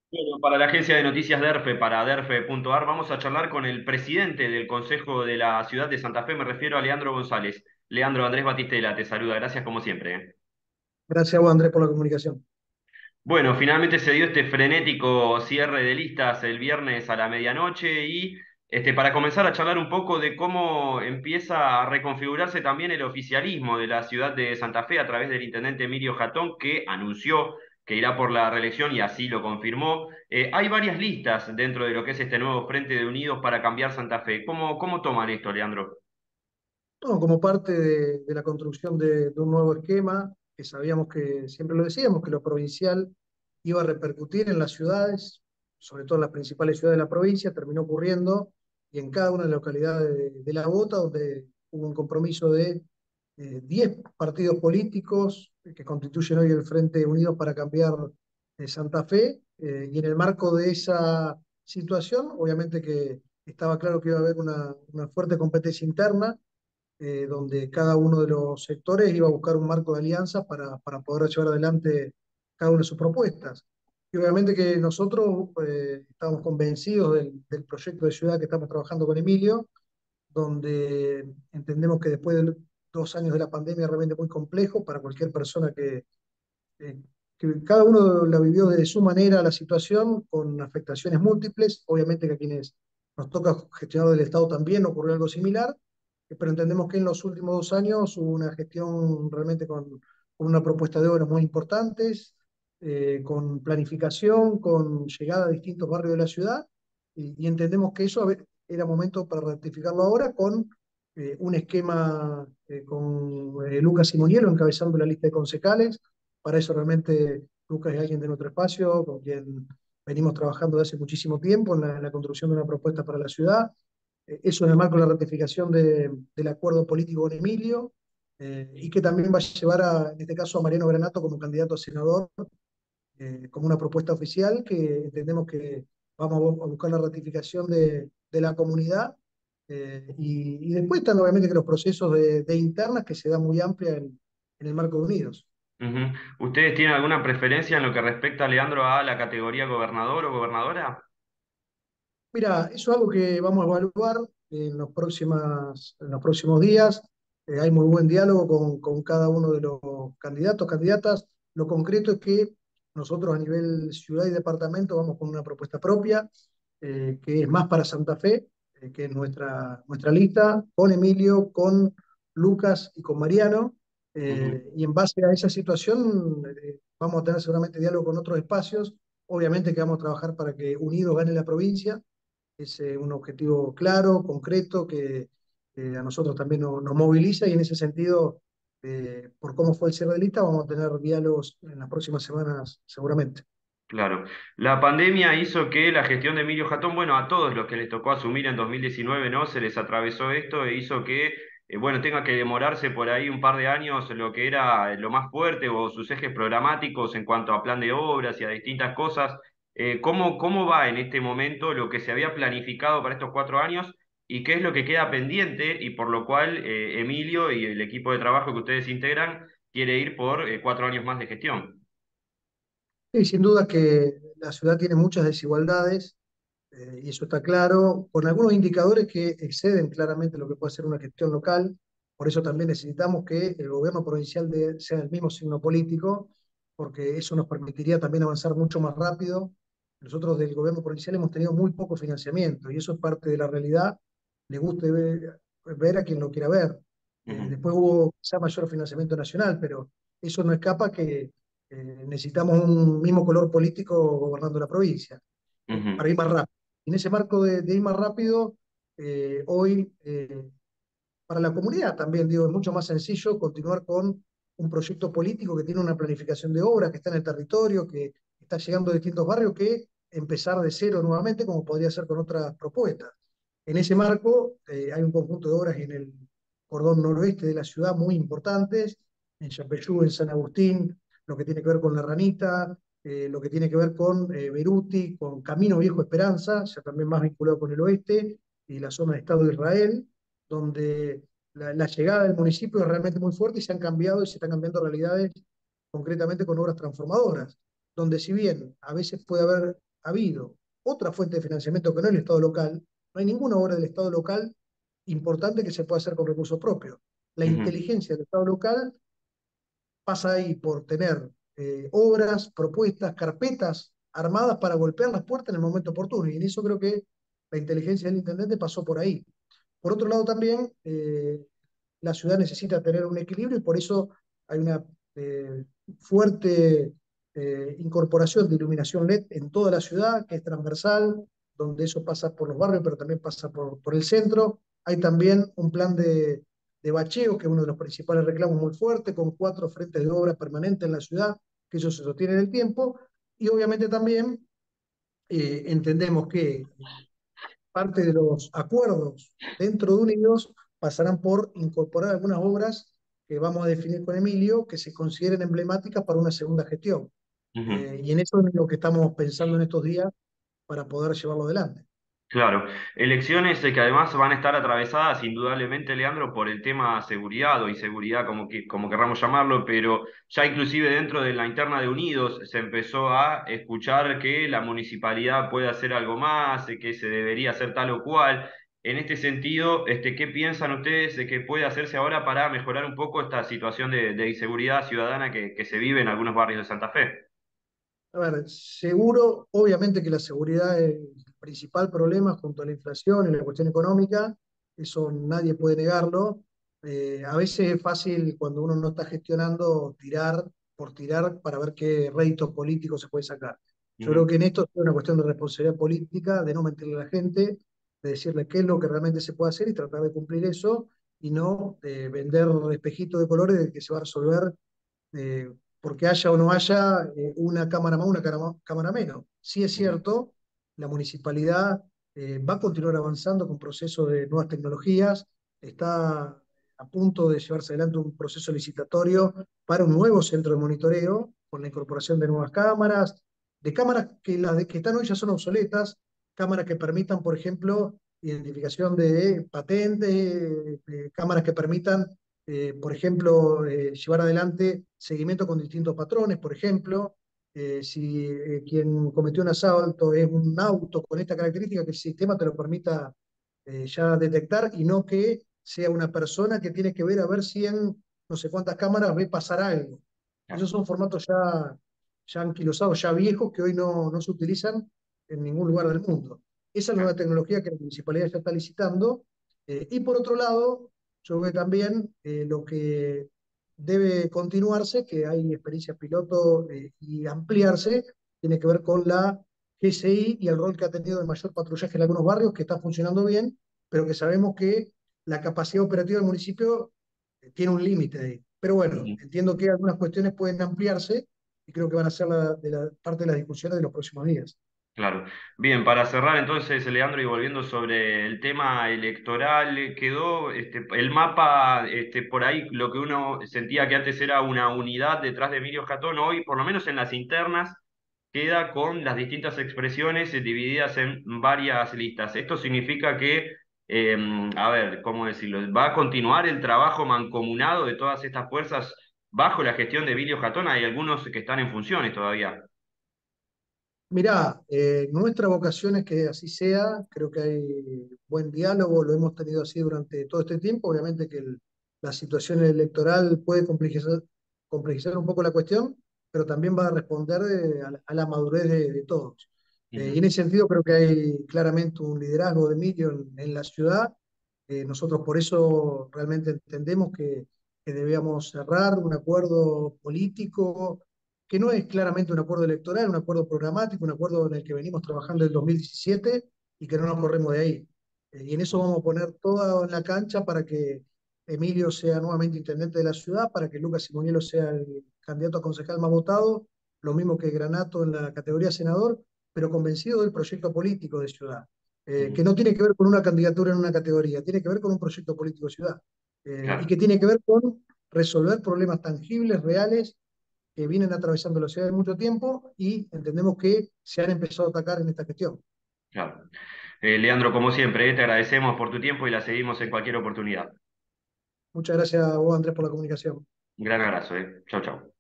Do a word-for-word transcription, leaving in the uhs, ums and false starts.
Bueno, para la agencia de noticias DERFE, para derfe punto ar, vamos a charlar con el presidente del Consejo de la Ciudad de Santa Fe, me refiero a Leandro González. Leandro Andrés Batistela, te saluda, gracias como siempre. ¿eh? Gracias a vos, Andrés, por la comunicación. Bueno, finalmente se dio este frenético cierre de listas el viernes a la medianoche y este, para comenzar a charlar un poco de cómo empieza a reconfigurarse también el oficialismo de la ciudad de Santa Fe a través del intendente Emilio Jatón, que anunció que irá por la reelección y así lo confirmó. Eh, hay varias listas dentro de lo que es este nuevo Frente de Unidos para cambiar Santa Fe. ¿Cómo, cómo toman esto, Leandro? No, como parte de, de la construcción de, de un nuevo esquema, que sabíamos que, siempre lo decíamos, que lo provincial iba a repercutir en las ciudades, sobre todo en las principales ciudades de la provincia, terminó ocurriendo, y en cada una de las localidades de, de la Bota, donde hubo un compromiso de eh, diez partidos políticos que constituyen hoy el Frente Unidos para cambiar eh, Santa Fe, eh, y en el marco de esa situación, obviamente que estaba claro que iba a haber una, una fuerte competencia interna, eh, donde cada uno de los sectores iba a buscar un marco de alianza para, para poder llevar adelante cada una de sus propuestas. Y obviamente que nosotros eh, estamos convencidos del, del proyecto de ciudad que estamos trabajando con Emilio, donde entendemos que después de dos años de la pandemia realmente muy complejo para cualquier persona que, eh, que cada uno la vivió de su manera la situación, con afectaciones múltiples. Obviamente que a quienes nos toca gestionar del Estado también ocurrió algo similar, eh, pero entendemos que en los últimos dos años hubo una gestión realmente con, con una propuesta de obras muy importantes, eh, con planificación, con llegada a distintos barrios de la ciudad, y, y entendemos que eso era momento para ratificarlo ahora con eh, un esquema eh, con eh, Lucas Simonielo encabezando la lista de concejales. Para eso realmente Lucas es alguien de nuestro espacio, con quien venimos trabajando desde hace muchísimo tiempo en la, en la construcción de una propuesta para la ciudad. Eh, eso en el marco de la ratificación de, del acuerdo político con Emilio, eh, y que también va a llevar, a, en este caso, a Mariano Granato como candidato a senador, eh, como una propuesta oficial que entendemos que vamos a buscar la ratificación de, de la comunidad. Eh, y, y, después están obviamente que los procesos de, de internas que se dan muy amplia en, en el marco de Unidos. Ujú. ¿Ustedes tienen alguna preferencia en lo que respecta, Leandro, a la categoría gobernador o gobernadora? Mira, eso es algo que vamos a evaluar en los, próximas, en los próximos días. Eh, hay muy buen diálogo con, con cada uno de los candidatos, candidatas. Lo concreto es que nosotros a nivel ciudad y departamento vamos con una propuesta propia, eh, que es más para Santa Fe, eh, que es nuestra, nuestra lista, con Emilio, con Lucas y con Mariano. Ujú. Eh, y en base a esa situación eh, vamos a tener seguramente diálogo con otros espacios. Obviamente que vamos a trabajar para que Unidos gane la provincia. Es eh, un objetivo claro, concreto, que eh, a nosotros también no- nos moviliza, y en ese sentido, eh, por cómo fue el cierre de lista, vamos a tener diálogos en las próximas semanas seguramente. Claro. La pandemia hizo que la gestión de Emilio Jatón, bueno, a todos los que les tocó asumir en dos mil diecinueve, ¿no? Se les atravesó esto e hizo que, eh, bueno, tenga que demorarse por ahí un par de años lo que era lo más fuerte o sus ejes programáticos en cuanto a plan de obras y a distintas cosas. Eh, ¿cómo, cómo va en este momento lo que se había planificado para estos cuatro años y qué es lo que queda pendiente y por lo cual eh, Emilio y el equipo de trabajo que ustedes integran quiere ir por eh, cuatro años más de gestión? Y sin duda que la ciudad tiene muchas desigualdades, eh, y eso está claro, con algunos indicadores que exceden claramente lo que puede ser una gestión local. Por eso también necesitamos que el gobierno provincial de- sea el mismo signo político, porque eso nos permitiría también avanzar mucho más rápido. Nosotros del gobierno provincial hemos tenido muy poco financiamiento, y eso es parte de la realidad, le guste ver, ver a quien lo quiera ver. Eh, Ujú, después hubo quizá mayor financiamiento nacional, pero eso no escapa que eh, necesitamos un mismo color político gobernando la provincia, eh, ujú. para ir más rápido. En ese marco de, de ir más rápido, eh, hoy, eh, para la comunidad también, digo, es mucho más sencillo continuar con un proyecto político que tiene una planificación de obra, que está en el territorio, que está llegando a distintos barrios, que empezar de cero nuevamente, como podría ser con otras propuestas. En ese marco, eh, hay un conjunto de obras en el cordón noroeste de la ciudad muy importantes, en Yapeyú, en San Agustín, lo que tiene que ver con La Ranita, eh, lo que tiene que ver con eh, Beruti, con Camino Viejo Esperanza, ya también más vinculado con el oeste, y la zona de Estado de Israel, donde la, la llegada del municipio es realmente muy fuerte, y se han cambiado y se están cambiando realidades concretamente con obras transformadoras, donde si bien a veces puede haber habido otra fuente de financiamiento que no el Estado local, no hay ninguna obra del Estado local importante que se pueda hacer con recursos propios. La Ujú, inteligencia del Estado local pasa ahí por tener eh, obras, propuestas, carpetas armadas para golpear las puertas en el momento oportuno. Y en eso creo que la inteligencia del intendente pasó por ahí. Por otro lado, también eh, la ciudad necesita tener un equilibrio y por eso hay una eh, fuerte eh, incorporación de iluminación L E D en toda la ciudad, que es transversal, donde eso pasa por los barrios, pero también pasa por, por el centro. Hay también un plan de, de bacheo, que es uno de los principales reclamos muy fuerte, con cuatro frentes de obra permanentes en la ciudad, que eso se sostiene en el tiempo. Y obviamente también eh, entendemos que parte de los acuerdos dentro de Unidos pasarán por incorporar algunas obras que vamos a definir con Emilio, que se consideren emblemáticas para una segunda gestión. ujú. Eh, y en eso es lo que estamos pensando en estos días para poder llevarlo adelante. Claro, elecciones eh, que además van a estar atravesadas indudablemente, Leandro, por el tema seguridad o inseguridad, como, que, como querramos llamarlo, pero ya inclusive dentro de la interna de Unidos se empezó a escuchar que la municipalidad puede hacer algo más, eh, que se debería hacer tal o cual. En este sentido, este, ¿qué piensan ustedes de que puede hacerse ahora para mejorar un poco esta situación de, de inseguridad ciudadana que, que se vive en algunos barrios de Santa Fe? A ver, seguro, obviamente que la seguridad es el principal problema junto a la inflación y la cuestión económica, eso nadie puede negarlo. Eh, a veces es fácil cuando uno no está gestionando tirar por tirar para ver qué rédito político se puede sacar. Yo creo Ujú, que en esto es una cuestión de responsabilidad política, de no mentirle a la gente, de decirle qué es lo que realmente se puede hacer y tratar de cumplir eso y no de vender espejitos de colores de que se va a resolver eh, porque haya o no haya eh, una cámara más, una cámara menos. Sí es ujú, cierto, la municipalidad eh, va a continuar avanzando con procesos de nuevas tecnologías, está a punto de llevarse adelante un proceso licitatorio para un nuevo centro de monitoreo, con la incorporación de nuevas cámaras, de cámaras que las de, que están hoy ya son obsoletas, cámaras que permitan, por ejemplo, identificación de patentes, eh, cámaras que permitan eh, por ejemplo, eh, llevar adelante seguimiento con distintos patrones, por ejemplo, eh, si eh, quien cometió un asalto es un auto con esta característica, que el sistema te lo permita eh, ya detectar y no que sea una persona que tiene que ver a ver si en no sé cuántas cámaras ve pasar algo. claro, Esos son formatos ya, ya anquilosados, ya viejos, que hoy no, no se utilizan en ningún lugar del mundo. Esa es la nueva claro. tecnología que la municipalidad ya está licitando. Eh, y por otro lado, yo creo que también eh, lo que debe continuarse, que hay experiencias piloto eh, y ampliarse, tiene que ver con la G S I y el rol que ha tenido de mayor patrullaje en algunos barrios, que está funcionando bien, pero que sabemos que la capacidad operativa del municipio eh, tiene un límite ahí. Pero bueno, Ujú. entiendo que algunas cuestiones pueden ampliarse y creo que van a ser la, de la, parte de las discusiones de los próximos días. Claro. Bien, para cerrar entonces, Leandro, y volviendo sobre el tema electoral, eh, quedó este, el mapa, este, por ahí lo que uno sentía que antes era una unidad detrás de Emilio Jatón, hoy, por lo menos en las internas, queda con las distintas expresiones eh, divididas en varias listas. Esto significa que, eh, a ver, ¿cómo decirlo? ¿Va a continuar el trabajo mancomunado de todas estas fuerzas bajo la gestión de Emilio Jatón? Hay algunos que están en funciones todavía. Mirá, eh, nuestra vocación es que así sea, creo que hay buen diálogo, lo hemos tenido así durante todo este tiempo, obviamente que el- la situación electoral puede complejizar, complejizar un poco la cuestión, pero también va a responder eh, a, la, a la madurez de, de todos. Eh, y en Ujú, ese sentido creo que hay claramente un liderazgo de Emilio en, en la ciudad. Eh, nosotros por eso realmente entendemos que, que debíamos cerrar un acuerdo político que no es claramente un acuerdo electoral, un acuerdo programático, un acuerdo en el que venimos trabajando desde el dos mil diecisiete y que no nos corremos de ahí. Eh, y en eso vamos a poner todo en la cancha para que Emilio sea nuevamente intendente de la ciudad, para que Lucas Simonielo sea el candidato a concejal más votado, lo mismo que Granato en la categoría senador, pero convencido del proyecto político de ciudad, eh, ujú. que no tiene que ver con una candidatura en una categoría, tiene que ver con un proyecto político de ciudad, eh, y Claro, que tiene que ver con resolver problemas tangibles, reales, que vienen atravesando la ciudad de mucho tiempo y entendemos que se han empezado a atacar en esta gestión. claro. Eh, Leandro, como siempre, eh, te agradecemos por tu tiempo y la seguimos en cualquier oportunidad. Muchas gracias a vos, Andrés, por la comunicación. Un gran abrazo, eh. Chau, chau.